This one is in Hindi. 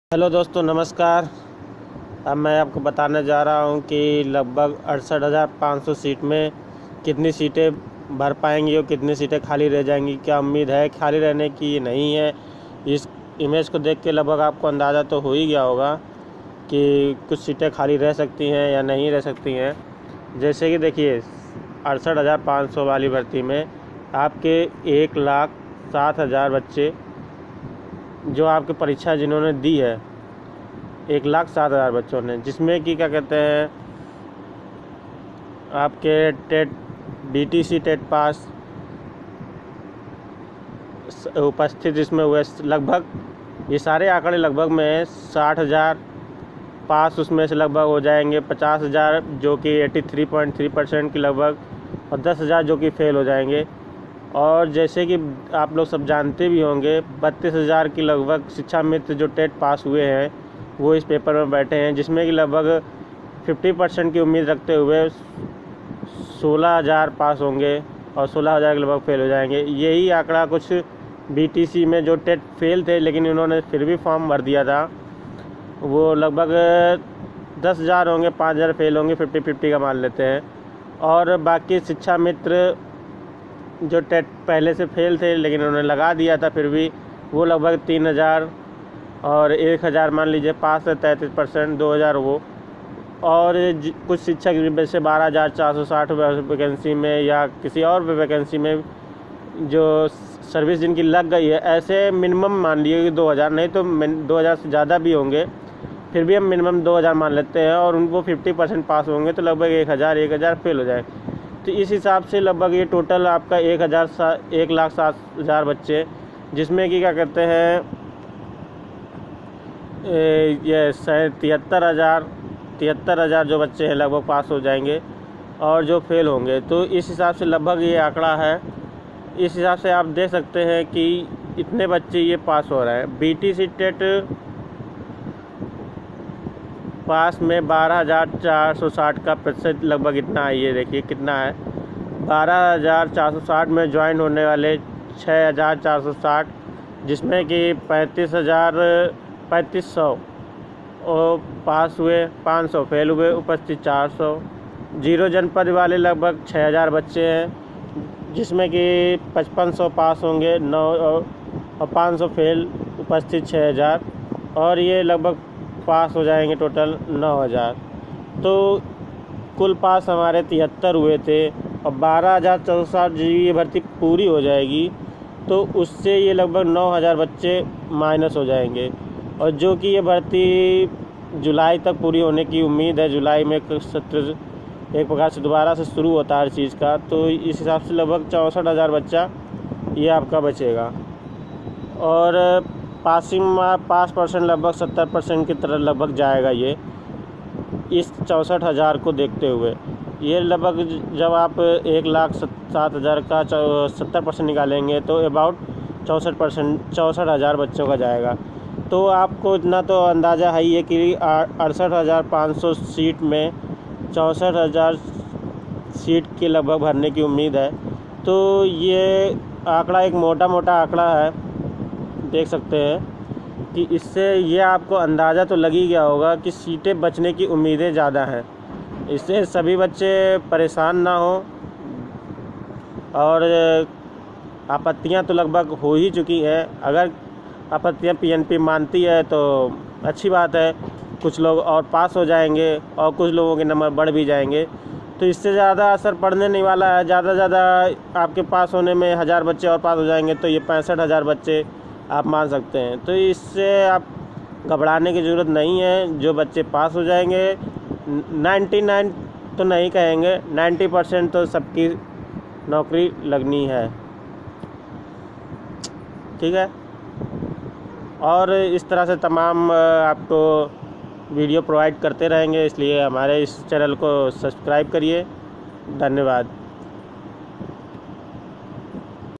हेलो दोस्तों, नमस्कार। अब मैं आपको बताने जा रहा हूं कि लगभग 68,500 सीट में कितनी सीटें भर पाएंगी और कितनी सीटें खाली रह जाएंगी। क्या उम्मीद है खाली रहने की? नहीं है। इस इमेज को देख के लगभग आपको अंदाज़ा तो हो ही गया होगा कि कुछ सीटें खाली रह सकती हैं या नहीं रह सकती हैं। जैसे कि देखिए, 68,500 वाली भर्ती में आपके 1,07,000 बच्चे जो आपकी परीक्षा जिन्होंने दी है, 1,07,000 बच्चों ने, जिसमें कि क्या कहते हैं, आपके टेट बीटीसी टेट पास उपस्थित इसमें हुए लगभग, ये सारे आंकड़े लगभग में 60,000 पास उसमें से लगभग हो जाएंगे, 50,000 जो कि 83.3% की लगभग, और 10,000 जो कि फेल हो जाएंगे। और जैसे कि आप लोग सब जानते भी होंगे, 32,000 की लगभग शिक्षा मित्र जो टेट पास हुए हैं वो इस पेपर में बैठे हैं, जिसमें कि लगभग 50% की उम्मीद रखते हुए 16,000 पास होंगे और 16,000 के लगभग फेल हो जाएंगे। यही आंकड़ा कुछ बीटीसी में जो टेट फेल थे लेकिन उन्होंने फिर भी फॉर्म भर दिया था, वो लगभग 10,000 होंगे, 5,000 फेल होंगे, 50-50 का मान लेते हैं। और बाकी शिक्षा मित्र जो टेट पहले से फेल थे लेकिन उन्होंने लगा दिया था, फिर भी वो लगभग 3,000 और 1,000 मान लीजिए पास है, 33%, 2,000 वो। और कुछ शिक्षक जैसे 12,460 वैकेंसी में या किसी और भी वैकेंसी में जो सर्विस जिनकी लग गई है, ऐसे मिनिमम मान लिए कि 2,000, नहीं तो 2,000 से ज़्यादा भी होंगे, फिर भी हम मिनिमम 2,000 मान लेते हैं, और उनको 50% पास होंगे तो लगभग 1,000 फेल हो जाए। तो इस हिसाब से लगभग ये टोटल आपका 1,07,000 बच्चे, जिसमें कि क्या कहते हैं, ये 73,000 जो बच्चे हैं लगभग पास हो जाएंगे और जो फेल होंगे। तो इस हिसाब से लगभग ये आंकड़ा है। इस हिसाब से आप देख सकते हैं कि इतने बच्चे ये पास हो रहे हैं। बीटीसी टेट पास में 12,460 का प्रतिशत लगभग इतना है। ये देखिए कितना है, 12,460 में ज्वाइन होने वाले 6,460, जिसमें कि 35,सौ और पास हुए, 500 फेल हुए, उपस्थित 400। जीरो जनपद वाले लगभग 6,000 बच्चे हैं, जिसमें कि 5500 पास होंगे, 9 और 500 फेल, उपस्थित 6,000, और ये लगभग पास हो जाएंगे टोटल 9,000। तो कुल पास हमारे 73 हुए थे, और 12,460 जी ये भर्ती पूरी हो जाएगी तो उससे ये लगभग 9,000 बच्चे माइनस हो जाएंगे। और जो कि ये भर्ती जुलाई तक पूरी होने की उम्मीद है। जुलाई में सत्र एक प्रकार से दोबारा से शुरू होता है हर चीज़ का, तो इस हिसाब से लगभग 64,000 बच्चा ये आपका बचेगा। और पास परसेंट लगभग 70% की तरह लगभग जाएगा ये, इस 64,000 को देखते हुए। ये लगभग जब आप 1,07,000 का 70% निकालेंगे तो अबाउट 64,000 बच्चों का जाएगा। तो आपको इतना तो अंदाज़ा है ही है कि 68,500 सीट में 64,000 सीट के लगभग भरने की उम्मीद है। तो ये आंकड़ा एक मोटा आंकड़ा है, देख सकते हैं कि इससे ये आपको अंदाज़ा तो लग ही गया होगा कि सीटें बचने की उम्मीदें ज़्यादा हैं। इससे सभी बच्चे परेशान ना हो, और आपत्तियां तो लगभग हो ही चुकी हैं। अगर आपत्तियां पीएनपी मानती है तो अच्छी बात है, कुछ लोग और पास हो जाएंगे और कुछ लोगों के नंबर बढ़ भी जाएंगे। तो इससे ज़्यादा असर पड़ने नहीं वाला है। ज़्यादा से ज़्यादा आपके पास होने में 1,000 बच्चे और पास हो जाएंगे, तो ये 65,000 बच्चे आप मान सकते हैं। तो इससे आप घबराने की ज़रूरत नहीं है। जो बच्चे पास हो जाएंगे, 99 तो नहीं कहेंगे, 90% तो सबकी नौकरी लगनी है, ठीक है। और इस तरह से तमाम आपको वीडियो प्रोवाइड करते रहेंगे, इसलिए हमारे इस चैनल को सब्सक्राइब करिए। धन्यवाद।